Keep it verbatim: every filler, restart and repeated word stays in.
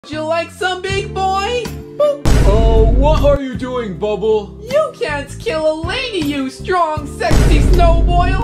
Would you like some, big boy? Boop. Oh, what are you doing, Bubble? You can't kill a lady, you strong, sexy snowboil!